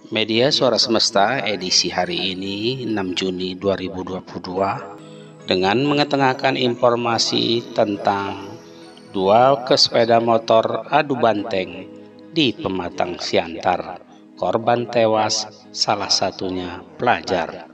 Media Suara Semesta edisi hari ini 6 Juni 2022 dengan mengetengahkan informasi tentang dua pesepeda motor adu banteng di Pematang Siantar. Korban tewas, salah satunya pelajar.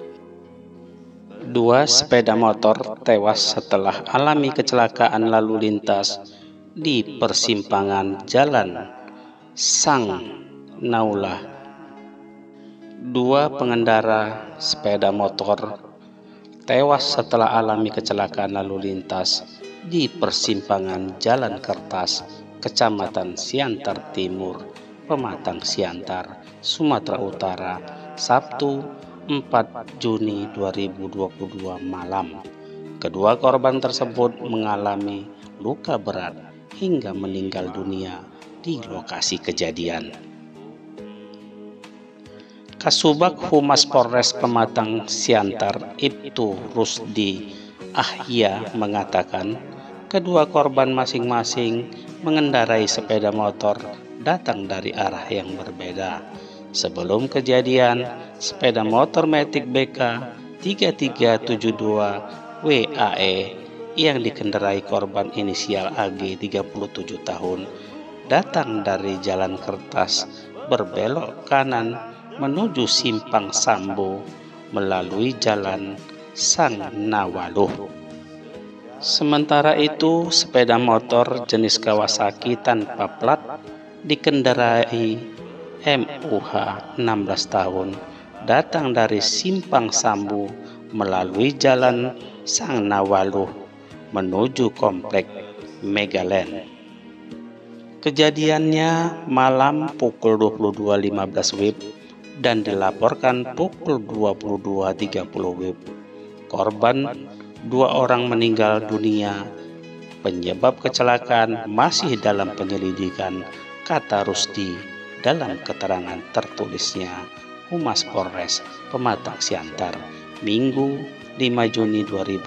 Dua sepeda motor tewas setelah alami kecelakaan lalu lintas di persimpangan Jalan Sang Naulah. Dua pengendara sepeda motor tewas setelah alami kecelakaan lalu lintas di persimpangan Jalan Kertas, Kecamatan Siantar Timur, Pematang Siantar, Sumatera Utara, Sabtu 4 Juni 2022 malam. Kedua korban tersebut mengalami luka berat hingga meninggal dunia di lokasi kejadian. Kasubag Humas Polres Pematang Siantar Ibtu Rusdi Ahya mengatakan kedua korban masing-masing mengendarai sepeda motor datang dari arah yang berbeda. Sebelum kejadian, sepeda motor Matic BK 3372 WAE yang dikendarai korban inisial AG 37 tahun datang dari Jalan Kertas berbelok kanan menuju Simpang Sambo melalui Jalan Sang Nawaluh. Sementara itu, sepeda motor jenis Kawasaki tanpa plat dikendarai MUH 16 tahun datang dari Simpang Sambo melalui Jalan Sang Nawaluh menuju Komplek Megaland. Kejadiannya malam pukul 22.15 WIB dan dilaporkan pukul 22.30 WIB. Korban dua orang meninggal dunia. Penyebab kecelakaan masih dalam penyelidikan, kata Rusdi dalam keterangan tertulisnya Humas Polres Pematang Siantar Minggu 5 Juni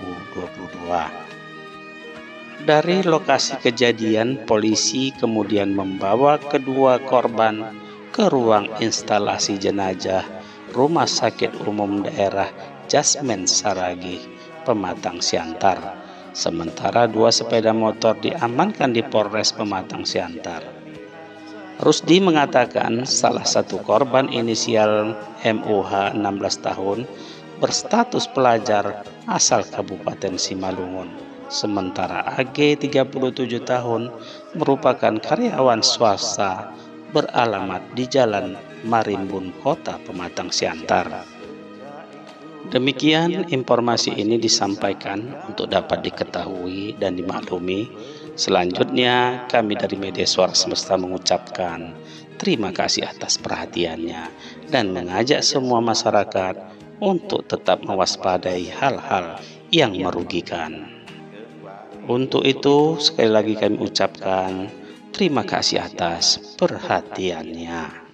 2022. Dari lokasi kejadian, polisi kemudian membawa kedua korban ke ruang instalasi jenazah Rumah Sakit Umum Daerah Jasmen Saragih, Pematang Siantar. Sementara dua sepeda motor diamankan di Polres Pematang Siantar. Rusdi mengatakan salah satu korban inisial MUH 16 tahun berstatus pelajar asal Kabupaten Simalungun. Sementara AG 37 tahun merupakan karyawan swasta beralamat di Jalan Marimbun, Kota Pematang Siantar. Demikian informasi ini disampaikan untuk dapat diketahui dan dimaklumi. Selanjutnya kami dari Media Suara Semesta mengucapkan terima kasih atas perhatiannya dan mengajak semua masyarakat untuk tetap mewaspadai hal-hal yang merugikan. Untuk itu sekali lagi kami ucapkan terima kasih atas perhatiannya.